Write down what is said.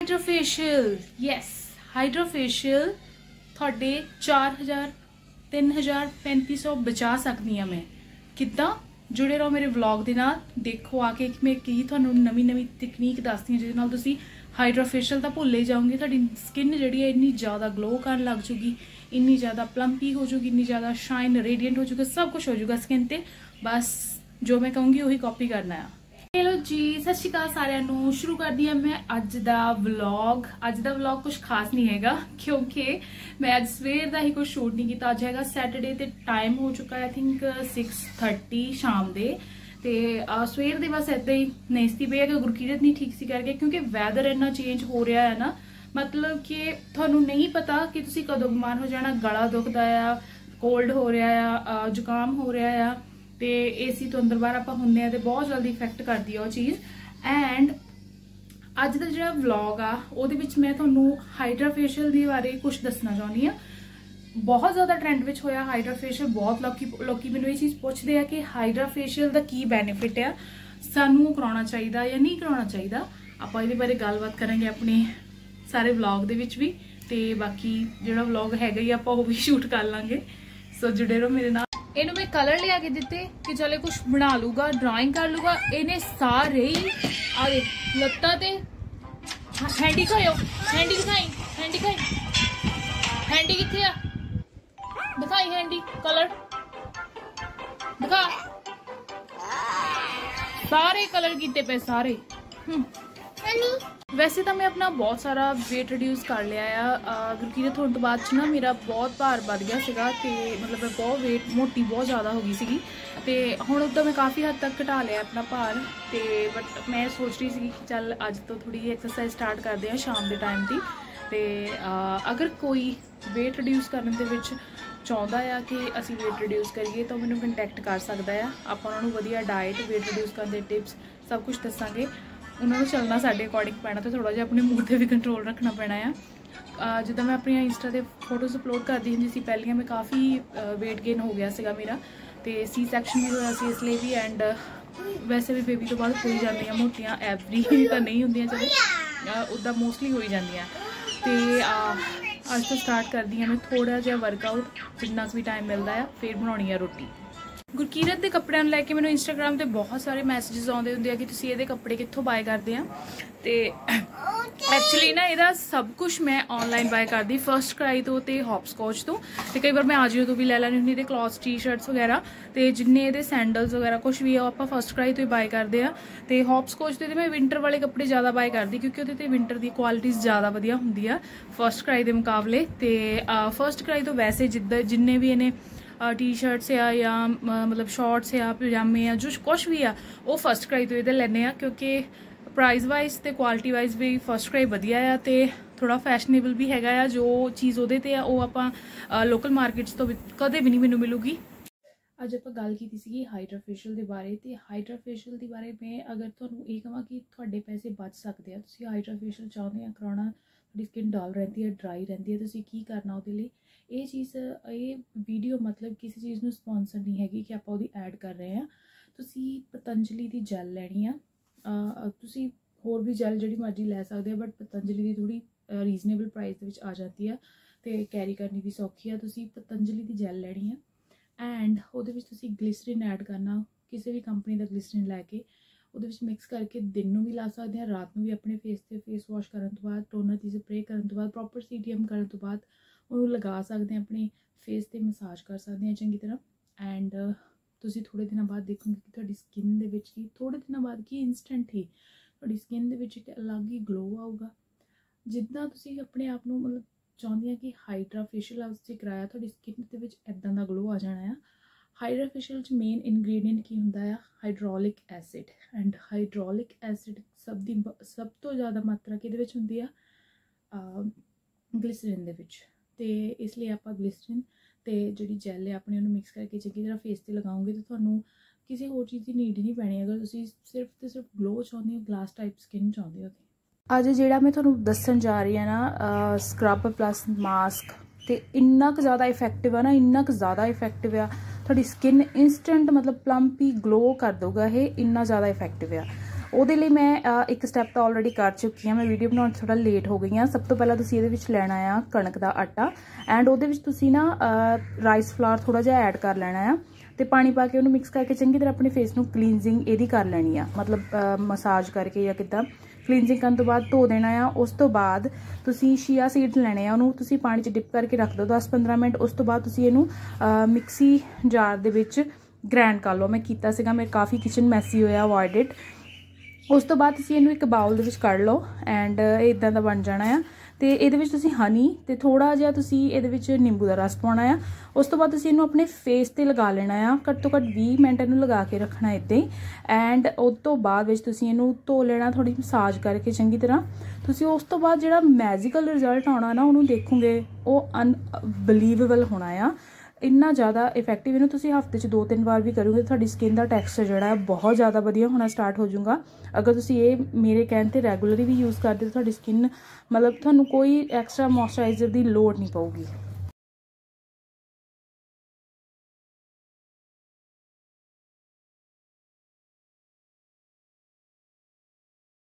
Hydrofacial yes hydrofacial थोड़े 4000 3000 3500 बचा सकती हाँ मैं किदा जुड़े रहो मेरे व्लॉग के नाल देखो आके मैं की थोड़ा नवी नवी तकनीक दसदी हाँ जिहदे नाल तुसीं हाइड्रोफेशियल तो भुल ही जाओगे तुहाडी स्किन जिहड़ी है इन्नी ज़्यादा ग्लो करन लग जूगी इन्नी ज़्यादा प्लम्पी हो जूगी इन्नी ज़्यादा शाइन रेडिएंट हो जूगा सब कुछ हो जूगा स्किन ते बस जो मैं कहूँगी उही कॉपी करना है। हेलो जी सत श्री अकाल सारिਆਂ ਨੂੰ शुरू कर दी मैं अज दा व्लॉग कुछ खास नहीं हैगा क्योंकि मैं अज सवेर का ही कुछ शूट नहीं किया अज हैगा सैटरडे ते टाइम हो चुका है आई थिंक 6:30 शाम दे ते सवेर दे बस ऐदा ही नेस्ती पे है कि गुरकीरत नहीं ठीक सी करके क्योंकि वैदर इन्ना चेंज हो रहा है ना मतलब कि थानू नहीं पता कि तुसी कदों बीमार हो जाना गला दुखदा आ कोल्ड हो रहा आ जुकाम हो रहा आ ते एसी तो अंदर बाहर आप होंगे तो बहुत जल्दी इफेक्ट करती है वो चीज़ एंड अज का जो व्लॉग आ उहदे विच मैं तुहानू हाइड्राफेशियल के बारे कुछ दसना चाहनी हाँ। बहुत ज़्यादा ट्रेंड में होया हाइड्राफेशियल बहुत लोग मैंने ये चीज़ पूछते हैं कि हाइड्राफेशियल का की बैनीफिट है सानू कराना चाहिए या नहीं कराना चाहिए आप ये बारे गलबात करेंगे अपने सारे व्लॉग दे विच भी ते बाकी जो व्लॉग हैगा ही आप भी शूट कर लाँगे सो जुड़े रहो मेरे नाल। इनू मैं कलर लिया के दिते कि चले कुछ बना लूगा ड्राइंग कर लूगा इन्हें सारे ही आ दे लत्ता ते हैंडी खाओ हैंडी दिखाई हैंडी किथे आ दिखाई हैंडी कलर दिखा सारे कलर कीते पे सारे वैसे तो मैं अपना बहुत सारा वेट रिड्यूस कर लिया है गुरकीरत होने तो बाद ना मेरा बहुत भार बढ़ गया सीगा ते मतलब मैं बहुत वेट मोटी बहुत ज़्यादा हो गई सीगी ते हुण उदा मैं काफ़ी हद तक घटा लिया अपना भार ते बट मैं सोच रही सी कि चल अज तो थोड़ी एक्सरसाइज स्टार्ट करते हैं शाम के टाइम की ते अगर कोई वेट रिड्यूस करने दे विच चाहता है कि असी वेट रिड्यूस करिए तो मैंने कंटैक्ट कर सकता है आप उन्होंने वधिया डाइट वेट रिड्यूस करने टिप्स सब कुछ दसांगे उन्होंने चलना साढ़े अकॉर्डिंग पैना तो थोड़ा जिहा अपने मूड पर भी कंट्रोल रखना पैना है। जिदा मैं अपनी इंस्टा से फोटोज़ अपलोड करती होंगी सी पहलियां मैं काफ़ी वेट गेन हो गया सीगा मेरा तो सी सैक्शन भी होया सी इसलिए भी एंड वैसे भी बेबी तो बाद हो ही जांदियां मोटियां एवरी तो नहीं होंदियां चलो उदा मोस्टली हो ही जांदियां ते अज तो स्टार्ट करदी हां मैं थोड़ा जिहा वर्कआउट जिन्ना भी टाइम मिलता है फिर बनाउणी है रोटी। गुरकीरत के कपड़े लैके मैंने इंस्टाग्राम पे बहुत सारे मैसेजेस आते होंगे कि तुसीं ये कपड़े कित्थों बाय करते हैं तो एक्चुअली ना यदा सब कुछ मैं ऑनलाइन बाय करती फर्स्ट क्राई तो हॉपस्कॉच तो कई बार मैं आजियो तो भी ले लैनी होंगी क्लॉथ्स टी शर्ट्स वगैरह तो जिन्ने ये सैंडल्स वगैरह कुछ भी आप फर्स्ट क्राई तो ही बाय करते हैं तो हॉपस्कॉच के मैं विंटर वाले कपड़े ज़्यादा बाय करती क्योंकि वो विंटर की क्वालिटीज़ ज़्यादा वधिया होंगी है फर्स्ट क्राई के मुकाबले तो फर्स्ट क्राई तो वैसे जिन्ने भी इन्हें टी शर्ट्स या मतलब शॉर्ट्स या पजामे या जो कुछ भी आ वो फर्स्ट क्राई तो ये लेने क्योंकि प्राइस वाइज तो क्वालिटी वाइज भी फर्स्ट क्राई वधिया आ तो थोड़ा फैशनेबल भी हैगा जो चीज़ वो आप लोकल मार्केट्स तो कदे भी नहीं मैनू मिलूगी। अज आप गल की सी हाइड्राफेशियल के बारे तो हाइड्राफेशियल के बारे में अगर तुहानू ये कहां कि थोड़े पैसे बच सकते हैं तुसीं हाइड्राफेशियल चाहते हैं कराना थोड़ी स्किन डल रही है ड्राई रही है तुसीं की करना वो ये चीज़ ये वीडियो मतलब किसी चीज़ में स्पॉन्सर नहीं हैगी कि आप ऐड कर रहे हैं तुसीं पतंजलि की जैल लैनी है तुसीं होर भी जैल जी मर्जी लै सकते हैं बट पतंजलि की थोड़ी रीजनेबल प्राइस के आ जाती है तो कैरी करनी भी सौखी है तुसीं पतंजलि की जैल लैनी है एंड वो ग्लिसरीन ऐड करना किसी भी कंपनी का ग्लिसरीन लैके वो मिक्स करके दिन में भी ला सकते हैं रात में भी अपने फेस से फेस वॉश करने तो बाद टोनर की स्प्रे करने तो बाद प्रॉपर CTM करने तो बाद उन्होंने लगा सकते हैं अपने फेस पे मसाज कर सकते हैं चंगी तरह एंड तुसीं थोड़े दिनों बाद देखोगे कि तुहाडी स्किन दे विच ही थोड़े दिनों बाद की इंस्टेंट ही तुहाडी स्किन दे विच एक अलग ही ग्लो आऊगा जिद्दां तुसीं अपने आप नूं मतलब चाहुंदे हैं कि हाइड्राफेशियल असीं कराया तुहाडी स्किन दे विच इदां दा ग्लो आ जाना है। हाइड्राफेशियल च मेन इनग्रीडियंट की हुंदा है hydraulic acid and hydraulic acid सब तो ज़्यादा मात्रा किहदे विच हुंदी है ग्लिसरीन दे विच ते इसलिए आप ग्लिसरीन तो जी जैल है अपने उन्होंने मिक्स करके चंगी तरह फेस से लगाओगे तो थानू किसी होर चीज़ की नीड नहीं पैनी अगर तुसीं सिर्फ तो सिर्फ ग्लो चाहते हो ग्लास टाइप स्किन चाहते हो। अज जिहड़ा मैं थानू दस्सण जा रही है ना स्क्रब प्लस मास्क तो इन्ना क ज़्यादा इफेक्टिव है ना इन्ना क ज़्यादा इफेक्टिव है थोड़ी स्किन इंस्टेंट मतलब प्लम्पी ग्लो कर दूगा ये इन्ना ज़्यादा इफेक्टिव है। ਉਹਦੇ ਲਈ ਮੈਂ ਇੱਕ ਸਟੈਪ ਤਾਂ ਆਲਰੇਡੀ ਕਰ ਚੁੱਕੀ ਹਾਂ, ਮੈਂ ਵੀਡੀਓ ਬਣਾਉਣ ਥੋੜਾ ਲੇਟ ਹੋ ਗਈ ਹਾਂ। ਸਭ ਤੋਂ ਪਹਿਲਾਂ ਤੁਸੀਂ ਇਹਦੇ ਵਿੱਚ ਲੈਣਾ ਆ ਕਣਕ ਦਾ ਆਟਾ ਐਂਡ ਉਹਦੇ ਵਿੱਚ ਤੁਸੀਂ ਨਾ ਰਾਈਸ ਫਲਾਰ ਥੋੜਾ ਜਿਹਾ ਐਡ ਕਰ ਲੈਣਾ ਆ ਤੇ ਪਾਣੀ ਪਾ ਕੇ ਉਹਨੂੰ ਮਿਕਸ ਕਰਕੇ ਚੰਗੀ ਤਰ੍ਹਾਂ ਆਪਣੇ ਫੇਸ ਨੂੰ ਕਲੀਨਜ਼ਿੰਗ ਇਹਦੀ ਕਰ ਲੈਣੀ ਆ, ਮਤਲਬ ਮਸਾਜ ਕਰਕੇ ਜਾਂ ਕਿੱਦਾਂ। ਕਲੀਨਜ਼ਿੰਗ ਕਰਨ ਤੋਂ ਬਾਅਦ ਧੋ ਦੇਣਾ ਆ। ਉਸ ਤੋਂ ਬਾਅਦ ਤੁਸੀਂ ਸ਼ੀਆ ਸੀਡਸ ਲੈਣੇ ਆ, ਉਹਨੂੰ ਤੁਸੀਂ ਪਾਣੀ 'ਚ ਡਿਪ ਕਰਕੇ ਰੱਖ ਦਿਓ 10-15 ਮਿੰਟ। ਉਸ ਤੋਂ ਬਾਅਦ ਤੁਸੀਂ ਇਹਨੂੰ ਮਿਕਸੀ ਜਾਰ ਦੇ ਵਿੱਚ ਗ੍ਰੈਂਡ ਕਰ ਲਓ। ਮੈਂ ਕੀਤਾ ਸੀਗਾ, ਮੇਰੇ ਕਾਫੀ ਕਿਚਨ ਮੈਸੀ ਹੋਇਆ, ਅਵੋਇਡ ਇਟ। ਉਸ ਤੋਂ ਬਾਅਦ ਤੁਸੀਂ ਇਹਨੂੰ ਇੱਕ ਬਾਉਲ ਦੇ ਵਿੱਚ ਕੱਢ ਲਓ ਐਂਡ ਇਦਾਂ ਦਾ ਬਣ ਜਾਣਾ ਆ। ਤੇ ਇਹਦੇ ਵਿੱਚ ਤੁਸੀਂ ਹਨੀ ਤੇ ਥੋੜਾ ਜਿਹਾ ਤੁਸੀਂ ਇਹਦੇ ਵਿੱਚ ਨਿੰਬੂ ਦਾ ਰਸ ਪਾਉਣਾ ਆ। ਉਸ ਤੋਂ ਬਾਅਦ ਤੁਸੀਂ ਇਹਨੂੰ ਆਪਣੇ ਫੇਸ ਤੇ ਲਗਾ ਲੈਣਾ ਆ, ਘੱਟ ਤੋਂ ਘੱਟ 20 ਮਿੰਟ ਇਹਨੂੰ ਲਗਾ ਕੇ ਰੱਖਣਾ ਇੱਦਾਂ ਹੀ। ਐਂਡ ਉਸ ਤੋਂ ਬਾਅਦ ਵਿੱਚ ਤੁਸੀਂ ਇਹਨੂੰ ਧੋ ਲੈਣਾ ਥੋੜੀ ਮਸਾਜ ਕਰਕੇ ਚੰਗੀ ਤਰ੍ਹਾਂ। ਤੁਸੀਂ ਉਸ ਤੋਂ ਬਾਅਦ ਜਿਹੜਾ ਮੈਜੀਕਲ ਰਿਜ਼ਲਟ ਆਉਣਾ ਨਾ ਉਹਨੂੰ ਦੇਖੋਗੇ, ਉਹ ਅਨਬਲੀਵੇਬਲ ਹੋਣਾ ਆ, ਇੰਨਾ ਜ਼ਿਆਦਾ ਇਫੈਕਟਿਵ। ਇਹਨੂੰ ਤੁਸੀਂ ਹਫ਼ਤੇ 'ਚ 2-3 ਵਾਰ ਵੀ ਕਰੋਗੇ ਤੁਹਾਡੀ ਸਕਿਨ ਦਾ ਟੈਕਸਚਰ ਜਿਹੜਾ ਹੈ ਬਹੁਤ ਜ਼ਿਆਦਾ ਵਧੀਆ ਹੋਣਾ ਸਟਾਰਟ ਹੋ ਜਾਊਗਾ। ਅਗਰ ਤੁਸੀਂ ਇਹ ਮੇਰੇ ਕਹਿਣ 'ਤੇ ਰੈਗੂਲਰਲੀ ਵੀ ਯੂਜ਼ ਕਰਦੇ ਹੋ ਤੁਹਾਡੀ ਸਕਿਨ ਮਤਲਬ ਤੁਹਾਨੂੰ ਕੋਈ ਐਕਸਟਰਾ ਮੋਇਸਚਰਾਈਜ਼ਰ ਦੀ ਲੋੜ ਨਹੀਂ ਪਊਗੀ।